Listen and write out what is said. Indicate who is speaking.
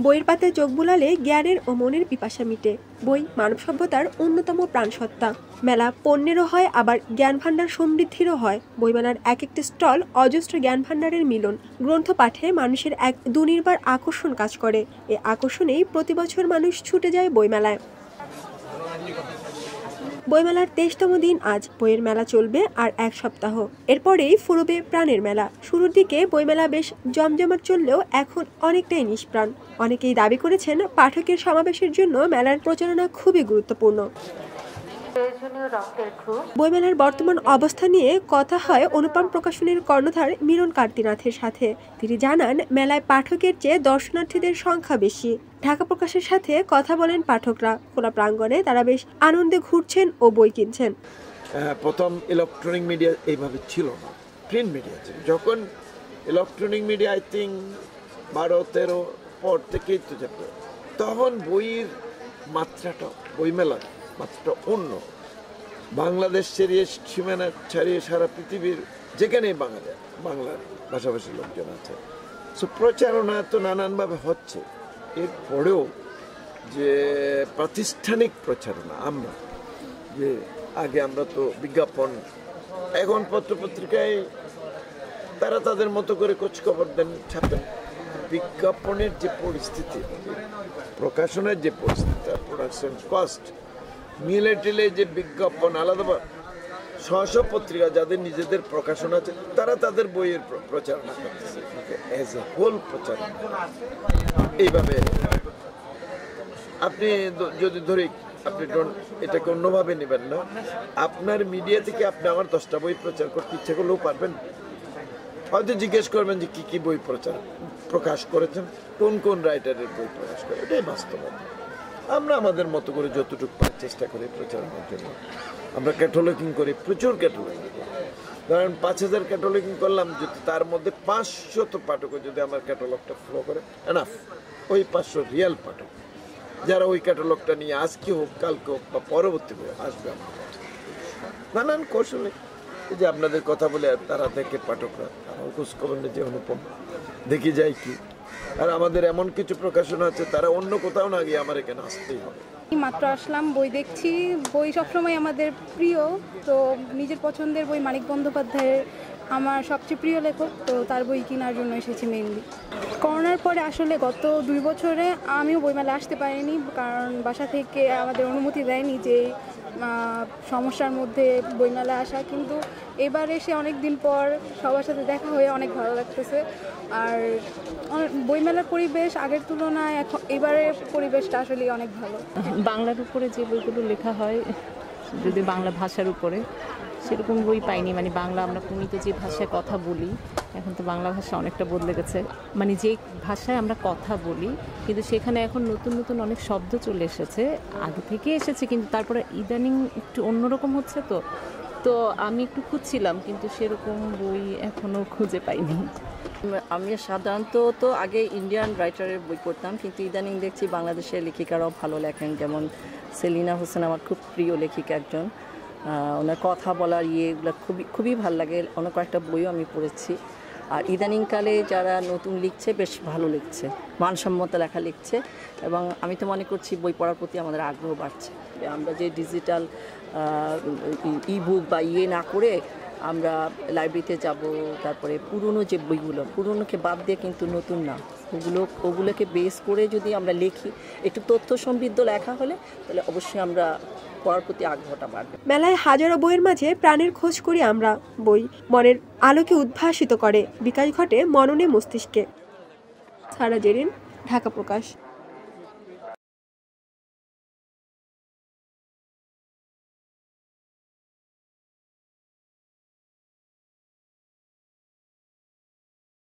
Speaker 1: বইয়ের পাতায় চোখ বুলালে জ্ঞানের ও মনের পিপাসা মিটে। বই মানব সভ্যতার অন্যতম প্রাণসত্তা। মেলা পণ্যেরও হয়, আবার জ্ঞান ভাণ্ডার সমৃদ্ধিরও হয়। বইমেলার এক একটি স্টল অজস্র জ্ঞান ভাণ্ডারের মিলন। গ্রন্থ পাঠে মানুষের এক দুর্নিবার আকর্ষণ কাজ করে। এ আকর্ষণেই প্রতি বছর মানুষ ছুটে যায় বইমেলায়। বইমেলার ২৩তম দিন আজ। বইয়ের মেলা চলবে আর এক সপ্তাহ, এরপরেই ফুরবে প্রাণের মেলা। শুরুর দিকে বইমেলা বেশ জমজমাট চললেও এখন অনেকটাই নিষ্প্রাণ। অনেকেই দাবি করেছেন পাঠকের সমাবেশের জন্য মেলার প্রচারণা খুবই গুরুত্বপূর্ণ। বইমেলার বর্তমান অবস্থা নিয়ে কথা হয় অনুপম প্রকাশনের কর্ণধার মিলন কার্তিনাথের সাথে। তিনি জানান, মেলায় পাঠকের চেয়ে দর্শনার্থীদের সংখ্যা বেশি। ঢাকা প্রকাশের সাথে কথা বলেন পাঠকরা। খোলা প্রাঙ্গণে তারা বেশ আনন্দে ঘুরছেন ও বই কিনছেন।
Speaker 2: প্রথম ইলেকট্রনিক মিডিয়া এইভাবে ছিল না, প্রিন্ট মিডিয়া ছিল। যখন ইলেকট্রনিক মিডিয়া আই থিঙ্ক 12-13 পর থেকেই তো যেত, তখন বইয়ের মাত্রাটা, বইমেলার মাত্রাটা অন্য। বাংলাদেশ ছাড়িয়ে, সীমানা ছাড়িয়ে সারা পৃথিবীর যেখানেই বাংলার ভাষাভাষী লোকজন আছে। সো প্রচারণা তো নানানভাবে হচ্ছে। এরপরেও যে প্রাতিষ্ঠানিক প্রচারণা, আমরা যে আগে আমরা তো বিজ্ঞাপন, এখন পত্রপত্রিকায় তারা তাদের মতো করে খোঁজখবর দেন, ছাপেন। বিজ্ঞাপনের যে পরিস্থিতি, প্রকাশনের যে পরিস্থিতি, প্রোডাকশন কস্ট মিলে টিলে যে বিজ্ঞাপন আলাদা, স্ব পত্রিকা যাদের নিজেদের প্রকাশন আছে তারা তাদের বইয়ের প্রচারণা করতেছে। অ্যাজ এ হোল প্রচারণা এইভাবে আপনি যদি ধরি, আপনি এটাকে অন্যভাবে নেবেন না। আপনার মিডিয়া থেকে আপনি আমার 10টা বই প্রচার করতে ইচ্ছে করলেও পারবেন। হয়তো জিজ্ঞেস করবেন যে কি কি বই প্রকাশ করেছেন, কোন কোন রাইটারের বই প্রকাশ করে। এটাই বাস্তবতা। আমরা আমাদের মতো করে যতটুকু চেষ্টা করি প্রচারণার জন্য। আমরা ক্যাটালগিং করি, প্রচুর ক্যাটালগিং করি। ধরেন 5000 ক্যাটালগিং করলাম, যদি তার মধ্যে 500 পাঠক যদি আমার ক্যাটালগটা ফলো করে, এনাফ। ওই 500 রিয়েল পাঠক যারা ওই ক্যাটালগটা নিয়ে আজকে হোক, কালকে হোক বা পরবর্তী আসবে আমার কাছে। নানান কৌশলে যে আপনাদের কথা বলে তারা দেখে, পাঠকরা তারাও খোঁজ খবর নেই যে অনুপম দেখি যায় কি। আর আমাদের এমন কিছু প্রকাশনা আছে তারা অন্য কোথাও না গিয়ে আমার এখানে আসতেই হবে।
Speaker 3: মাত্র আসলাম, বই দেখছি। বই সবসময় আমাদের প্রিয়, তো নিজের পছন্দের বই মানিক বন্দ্যোপাধ্যায়ের আমার সবচেয়ে প্রিয় লেখক, তো তার বই কেনার জন্য এসেছি মেইনলি। করোনার পরে আসলে গত 2 বছরে আমিও বইমেলা আসতে পারিনি, কারণ বাসা থেকে আমাদের অনুমতি দেয়নি যে সমস্যার মধ্যে বইমেলা আসা। কিন্তু এবার এসে অনেক দিন পর সবার সাথে দেখা হয়ে অনেক ভালো লাগতেছে। আর বইমেলার পরিবেশ আগের তুলনায় এখন এবারের পরিবেশটা আসলে অনেক ভালো।
Speaker 4: বাংলার উপরে যে বইগুলো লেখা হয়, যদি বাংলা ভাষার উপরে, সেরকম বই পাইনি। মানে বাংলা আমরা প্রমিত যে ভাষায় কথা বলি, এখন তো বাংলা ভাষা অনেকটা বদলে গেছে। মানে যে ভাষায় আমরা কথা বলি, কিন্তু সেখানে এখন নতুন নতুন অনেক শব্দ চলে এসেছে, আগে থেকে এসেছে, কিন্তু তারপরে ইদানিং একটু অন্যরকম হচ্ছে। তো আমি একটু খুঁজছিলাম, কিন্তু সেরকম বই এখনও খুঁজে পাইনি।
Speaker 5: আমি সাধারণত তো আগে ইন্ডিয়ান রাইটারের বই পড়তাম, কিন্তু ইদানিং দেখছি বাংলাদেশের লেখিকারাও ভালো লেখেন। যেমন সেলিনা হোসেন আমার খুব প্রিয় লেখিকা একজন। ওনার কথা বলার এগুলো খুবই ভালো লাগে। অনেক কয়েকটা বইও আমি পড়েছি। আর ইদানিংকালে যারা নতুন লিখছে বেশ ভালো লিখছে, মানসম্মত লেখা লিখছে, এবং আমি তো মনে করছি বই পড়ার প্রতি আমাদের আগ্রহ বাড়ছে। আমরা যে ডিজিটাল ইবুক বা না করে আমরা লাইব্রেরিতে যাব, তারপরে পুরনো যে বইগুলো, পুরনোকে বাদ দিয়ে কিন্তু নতুন না, ওগুলোকে বেস করে যদি আমরা লিখি, একটু তথ্য সমৃদ্ধ লেখা হলে, তাহলে অবশ্যই আমরা পড়ার প্রতি আগ্রহটা বাড়বে।
Speaker 1: মেলায় হাজারো বইয়ের মাঝে প্রাণের খোঁজ করি আমরা। বই মনের আলোকে উদ্ভাসিত করে, বিকাশ ঘটে মননে মস্তিষ্কে। সারা জেরিন, ঢাকা প্রকাশ।